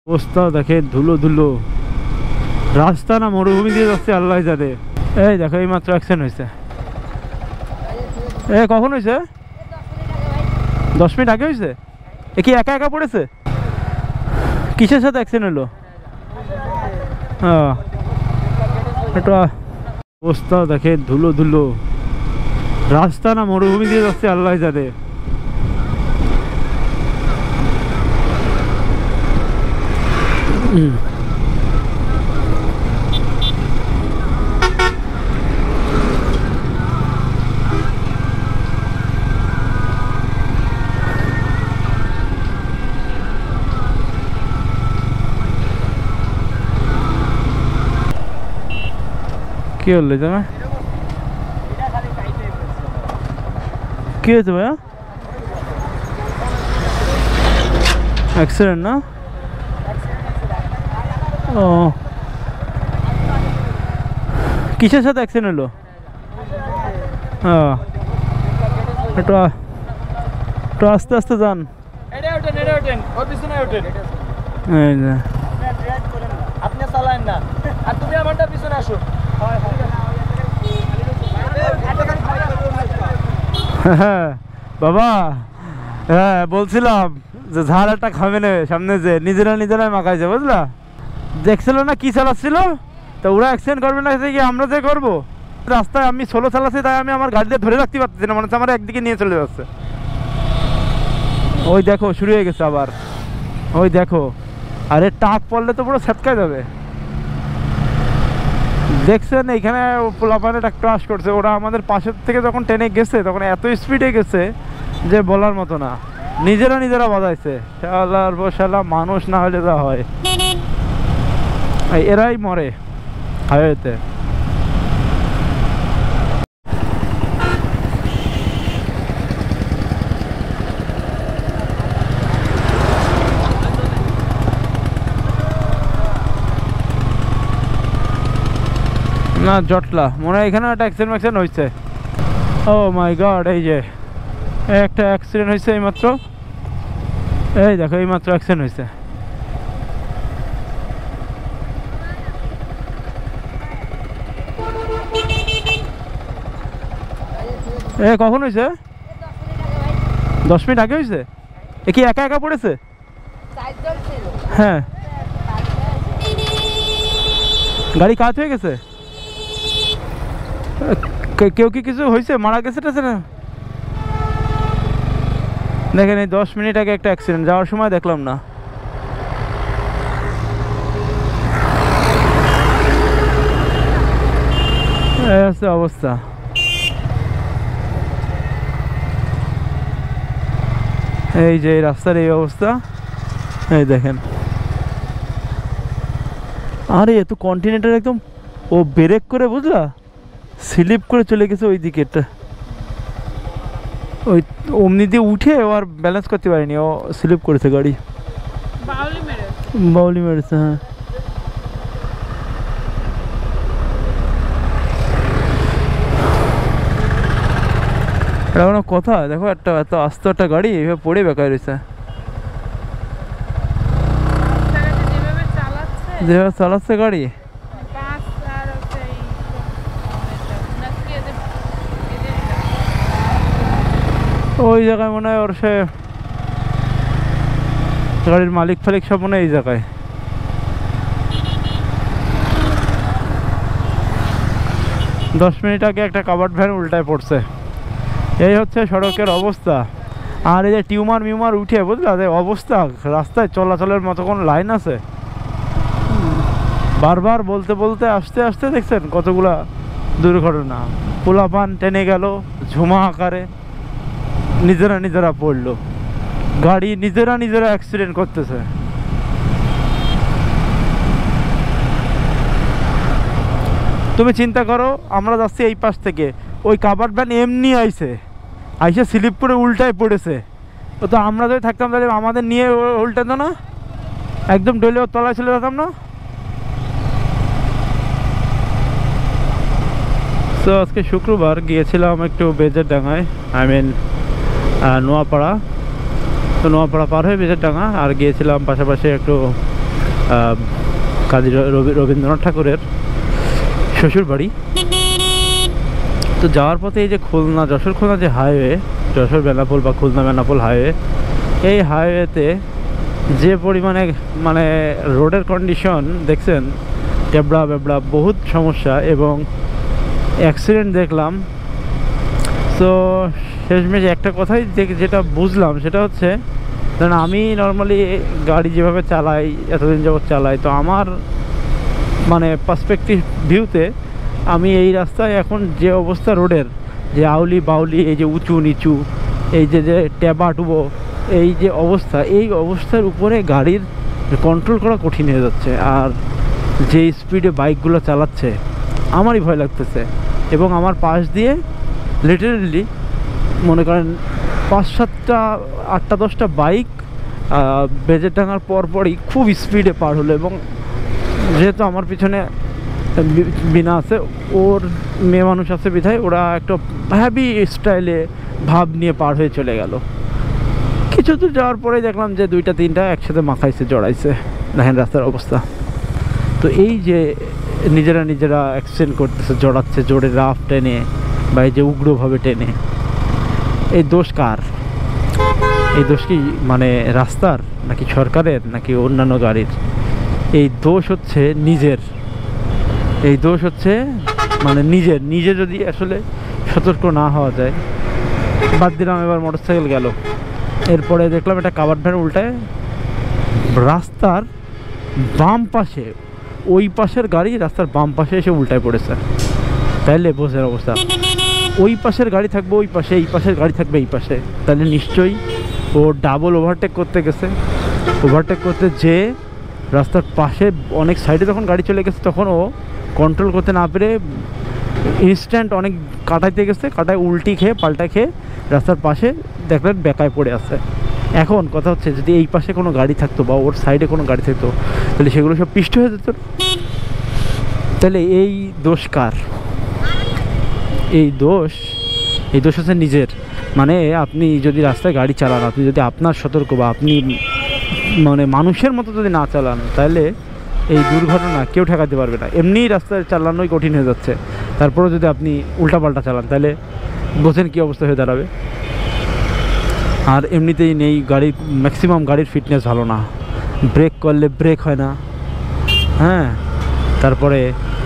অবস্থা দেখেন, ধুলো ধুলো রাস্তা, না মরুভূমি দিয়ে যাচ্ছে আল্লাহ জানে। এই দেখো এই মাত্র অ্যাক্সিডেন্ট হয়েছে। কখন হয়েছে? 10 মিনিট আগে হয়েছে। কি একা একা পড়েছে? কিসের সাথে অ্যাক্সিডেন্ট হলো? এটা অবস্থা দেখেন, ধুলো ধুলো রাস্তা, না মরুভূমি দিয়ে যাচ্ছে আল্লাহ জানে। কি হলো জানা? কি হয়েছে ভাইয়া? অ্যাক্সিডেন্ট না? ও, কিসের সাথে অ্যাক্সিডেন্ট হলো? একটু একটু আস্তে আস্তে যান। আপনি চালান না, আর তুমি আমারটা পিছনে আসো। হ্যাঁ বাবা, হ্যাঁ বলছিলাম যে ঝাড় একটা খাবে না সামনে, যে নিজেরাই মাখাইছে বুঝলা। দেখছিল না কি চালাচ্ছিল, তো ওরা অ্যাক্সিডেন্ট করবে না কি আমরা যে করবো? রাস্তায় আমি সোলো চালাচ্ছি, তাই আমি আমার গাড়ি দিয়ে ধরে রাখতে পারতেছি না, মনে হচ্ছে আমার একদিকে নিয়ে চলে যাচ্ছে। ওই দেখো শুরু হয়ে গেছে আবার, ওই দেখো। আরে টাক পড়লে তো পুরো ছটকায় যাবে। দেখছেন এইখানে পোলাপানে একটা ক্রাশ করছে, ওরা আমাদের পাশের থেকে যখন ট্রেনে গেছে তখন এত স্পিডে গেছে যে বলার মতো না। নিজেরা বাজাইছে। শালার বসালা, মানুষ না হলে যা হয়, এরাই মরে হাইওয়েতে। না জটলা মনে হয় এখানে একটা অ্যাক্সিডেন্ট হয়েছে। ও মাই গড, এই যে একটা অ্যাক্সিডেন্ট হয়েছে এইমাত্র। এই দেখো এইমাত্র অ্যাক্সিডেন্ট হয়েছে। কখন হয়েছে? 10 মিনিট আগে হয়েছে। কি একা একা পড়েছে? হ্যাঁ, গাড়ি কাজ হয়ে গেছে। কেউ কি কিছু হয়েছে, মারা গেছে না? দেখেন এই 10 মিনিট আগে একটা অ্যাক্সিডেন্ট, যাওয়ার সময় দেখলাম না। এই হচ্ছে অবস্থা। এই যে রাস্তার এই অবস্থা, এই দেখেন। আরে এ তো কন্টিনেন্টার একদম, ও ব্রেক করে বুঝলা স্লিপ করে চলে গেছে ওই দিকেরটা। ওই অমনি দিয়ে উঠে ও আর ব্যালেন্স করতে পারেনি, ও স্লিপ করেছে গাড়ি, বাউলি মেরেছে। হ্যাঁ, এটা কোনো কথা? দেখো একটা এত আস্ত একটা গাড়ি এইভাবে পড়ে বেকার রয়েছে। যেভাবে চালাচ্ছে গাড়ি, ওই জায়গায় মনে হয় ওর সে গাড়ির মালিক ফালিক সব মনে হয় এই জায়গায়। দশ মিনিট আগে একটা কাভার্ড ভ্যান উল্টায় পড়ছে। এই হচ্ছে সড়কের অবস্থা। আর এই যে টিউমার উঠে বুঝলা যে অবস্থা, রাস্তায় চলাচলের মতো কোনো লাইন আছে? বারবার বলতে আস্তে আস্তে দেখছেন কতগুলা দুর্ঘটনা। পোলাপান টেনে গেল ঝুমা আকারে, নিজেরা পড়লো, গাড়ি নিজেরা অ্যাক্সিডেন্ট করতেছে। তুমি চিন্তা করো, আমরা যাচ্ছি এই পাশ থেকে, ওই কাভার্ড ভ্যান এমনি আইসে স্লিপ করে উল্টায় পড়েছে। ও তো আমরা যদি থাকতাম তাহলে আমাদের নিয়ে উল্টাতো না, একদম ডলে ওর তলায় চলে যেতাম না। তো আজকে শুক্রবার গিয়েছিলাম একটু বেজেরডাঙ্গায়, নোয়াপাড়া। তো নোয়াপাড়া পার হয়ে বেজেরডাঙ্গা, আর গিয়েছিলাম পাশাপাশি একটু কাজী রবীন্দ্রনাথ ঠাকুরের শ্বশুর বাড়ি। তো যাওয়ার পথে এই যে খুলনা যশোর খুলনা যে হাইওয়ে, যশোর বেনাপোল বা খুলনা বেনাপোল হাইওয়ে, এই হাইওয়েতে যে পরিমাণে মানে রোডের কন্ডিশন দেখছেন, টেবড়া বেবড়া বহুত সমস্যা এবং অ্যাক্সিডেন্ট দেখলাম। তো শেষমেশ একটা কথাই যেটা বুঝলাম সেটা হচ্ছে, কারণ আমি নর্মালি গাড়ি যেভাবে চালাই, এতদিন যাবৎ চালাই, তো আমার মানে পার্সপেক্টিভ ভিউতে আমি এই রাস্তায় এখন যে অবস্থা রোডের, যে আউলি বাউলি, এই যে উঁচু নিচু, এই যে ট্যাবা টুবো, এই যে অবস্থা, এই অবস্থার উপরে গাড়ির কন্ট্রোল করা কঠিন হয়ে যাচ্ছে। আর যে স্পিডে বাইকগুলো চালাচ্ছে আমারই ভয় লাগতেছে। এবং আমার পাশ দিয়ে লিটারেলি মনে করেন 5-7টা 8-10টা বাইক বেজের ডাঙার পরপরই খুব স্পিডে পার হলো। এবং যেহেতু আমার পিছনে বিনা আছে, ওর মেয়ে মানুষ আছে বিধায় ওরা একটা হ্যাভি স্টাইলে ভাব নিয়ে পার হয়ে চলে গেল। কিছু দূর যাওয়ার পরে দেখলাম যে 2-3টা একসাথে মাখাইছে, জড়াইছে। দেখেন রাস্তার অবস্থা। তো এই যে নিজেরা অ্যাক্সিডেন্ট করতেছে, জড়াচ্ছে জোরে রাফ টেনে বা এই যে উগ্রভাবে টেনে, এই দোষ কার? এই দোষ কি মানে রাস্তার, নাকি সরকারের, নাকি অন্যান্য গাড়ির? এই দোষ হচ্ছে নিজের। এই দোষ হচ্ছে মানে নিজে যদি আসলে সতর্ক না হওয়া যায়। বাদ দিলাম, এবার মোটরসাইকেল গেল, এরপরে দেখলাম একটা কাভার্ড ভ্যান উল্টায় রাস্তার বাম পাশে, ওই পাশের গাড়ি রাস্তার বাম পাশে এসে উল্টায় পড়েছে। তাইলে বোঝার অবস্থা, ওই পাশের গাড়ি থাকবে ওই পাশে, এই পাশের গাড়ি থাকবে এই পাশে, তাহলে নিশ্চয়ই ও ডাবল ওভারটেক করতে গেছে। ওভারটেক করতে যে রাস্তার পাশে অনেক সাইডে যখন গাড়ি চলে গেছে, তখন ও কন্ট্রোল করতে না পেরে ইনস্ট্যান্ট অনেক কাটাইতে গেছে, কাটায় উল্টি খেয়ে পাল্টা খেয়ে রাস্তার পাশে দেখলেন বেকায় পড়ে আছে। এখন কথা হচ্ছে, যদি এই পাশে কোনো গাড়ি থাকতো বা ওর সাইডে কোনো গাড়ি থাকতো, তাহলে সেগুলো সব পিষ্ট হয়ে যেত। তাহলে এই দোষ কার? এই দোষ হচ্ছে নিজের। মানে আপনি যদি রাস্তায় গাড়ি চালান, আপনি যদি আপনার সতর্ক বা আপনি মানে মানুষের মতো যদি না চালান, তাহলে এই দুর্ঘটনা কেউ ঠেকাতে পারবে না। এমনিই রাস্তায় চালানোই কঠিন হয়ে যাচ্ছে, তারপরেও যদি আপনি উল্টাপাল্টা চালান, তাহলে বোঝেন কী অবস্থা হয়ে দাঁড়াবে। আর এমনিতেই নেই গাড়ির, ম্যাক্সিমাম গাড়ির ফিটনেস ভালো না, ব্রেক করলে ব্রেক হয় না। হ্যাঁ, তারপরে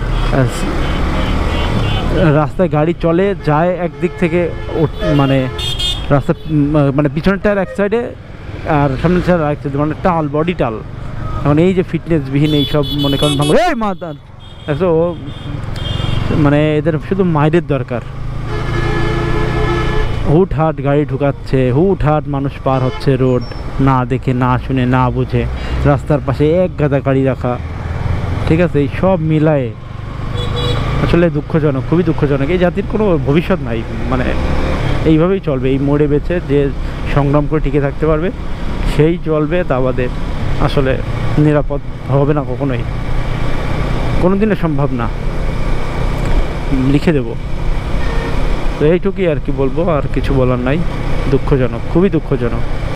রাস্তায় গাড়ি চলে যায় একদিক থেকে, মানে রাস্তা মানে পিছনের টায়ার এক সাইডে আর সামনের টায়ার আরেক সাইডে, মানে টাল, বডি টাল। এখন এই যে ফিটনেসবিহীন এইসব মনে করেন ভাঙো, এই মাদার, তো মানে এদের শুধু মাইরের দরকার। হুটহাট গাড়ি ঢুকাচ্ছে, হুটহাট মানুষ পার হচ্ছে রোড, না দেখে না শুনে না বুঝে, রাস্তার পাশে এক গাদা গাড়ি রাখা। ঠিক আছে, এই সব মিলায়ে আসলে দুঃখজনক, খুবই দুঃখজনক। এই জাতির কোনো ভবিষ্যৎ নাই, মানে এইভাবেই চলবে। এই মোড়ে বেঁচে যে সংগ্রাম করে টিকে থাকতে পারবে সেই চলবে, তা বাদে আসলে নিরাপদ হবে না কখনোই, কোনো দিনে সম্ভব না। লিখে দেব। তো এইটুকুই আর কি বলবো, আর কিছু বলার নাই। দুঃখজনক, খুবই দুঃখজনক।